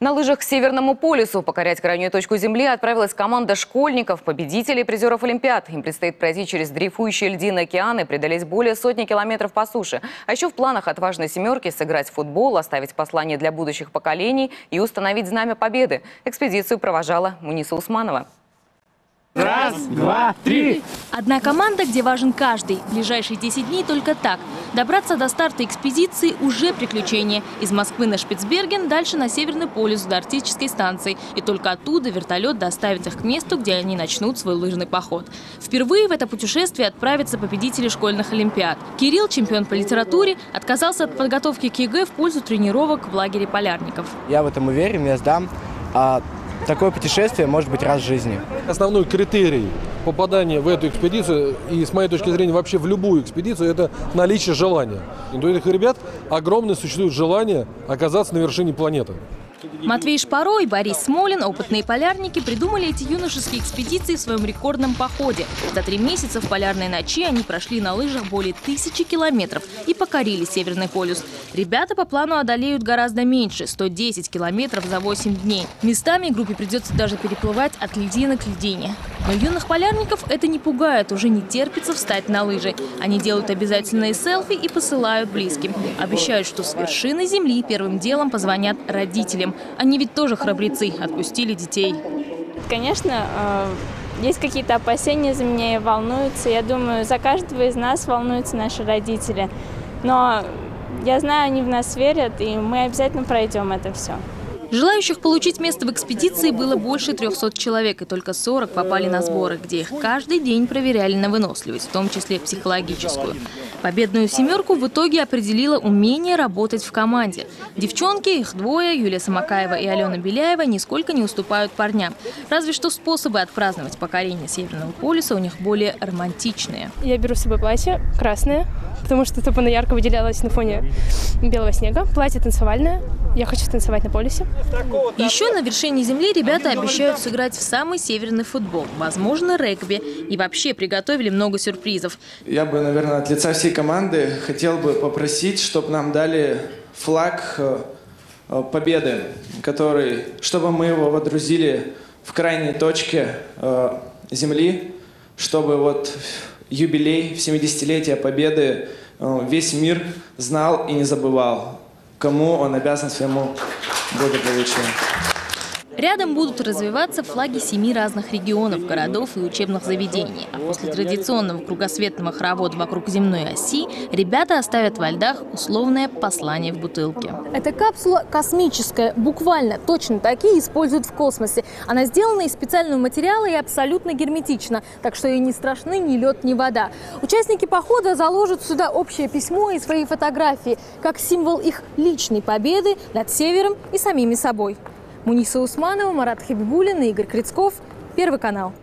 На лыжах к Северному полюсу покорять крайнюю точку Земли отправилась команда школьников, победителей и призеров Олимпиад. Им предстоит пройти через дрейфующие льдины океана и преодолеть более сотни километров по суше. А еще в планах отважной семерки сыграть в футбол, оставить послание для будущих поколений и установить знамя победы. Экспедицию провожала Муниса Усманова. Раз, два, три. Одна команда, где важен каждый. Ближайшие 10 дней только так. Добраться до старта экспедиции уже приключение. Из Москвы на Шпицберген, дальше на Северный полюс до арктической станции. И только оттуда вертолет доставит их к месту, где они начнут свой лыжный поход. Впервые в это путешествие отправятся победители школьных олимпиад. Кирилл, чемпион по литературе, отказался от подготовки к ЕГЭ в пользу тренировок в лагере полярников. Я в этом уверен, я сдам. Такое путешествие может быть раз в жизни. Основной критерий попадания в эту экспедицию и, с моей точки зрения, вообще в любую экспедицию – это наличие желания. И у этих ребят огромное существует желание оказаться на вершине планеты. Матвей Шпаро и Борис Смолин, опытные полярники, придумали эти юношеские экспедиции в своем рекордном походе. За 3 месяца в полярной ночи они прошли на лыжах более 1000 километров и покорили Северный полюс. Ребята по плану одолеют гораздо меньше – 110 километров за 8 дней. Местами группе придется даже переплывать от льдины к льдине. Но юных полярников это не пугает, уже не терпится встать на лыжи. Они делают обязательные селфи и посылают близким. Обещают, что с вершины земли первым делом позвонят родителям. Они ведь тоже храбрецы, отпустили детей. Конечно, есть какие-то опасения за меня и волнуются. Я думаю, за каждого из нас волнуются наши родители. Но я знаю, они в нас верят, и мы обязательно пройдем это все. Желающих получить место в экспедиции было больше 300 человек, и только 40 попали на сборы, где их каждый день проверяли на выносливость, в том числе психологическую. Победную семерку в итоге определило умение работать в команде. Девчонки, их двое, Юлия Самакаева и Алена Беляева, нисколько не уступают парням. Разве что способы отпраздновать покорение Северного полюса у них более романтичные. Я беру с собой платье красное, потому что оно ярко выделялось на фоне белого снега. Платье танцевальное. Я хочу танцевать на полюсе. Еще на вершине Земли ребята обещают сыграть в самый северный футбол, возможно, регби. И вообще приготовили много сюрпризов. Я бы, наверное, от лица всей команды хотел бы попросить, чтобы нам дали флаг победы, чтобы мы его водрузили в крайней точке Земли, чтобы вот юбилей в 70-летие Победы весь мир знал и не забывал, кому он обязан своему благополучию. Рядом будут развиваться флаги 7 разных регионов, городов и учебных заведений. А после традиционного кругосветного хоровода вокруг земной оси ребята оставят во льдах условное послание в бутылке. Эта капсула космическая, буквально точно такие используют в космосе. Она сделана из специального материала и абсолютно герметична, так что ей не страшны ни лед, ни вода. Участники похода заложат сюда общее письмо и свои фотографии, как символ их личной победы над Севером и самими собой. Муниса Усманова, Марат Хабибуллин и Игорь Крицков. Первый канал.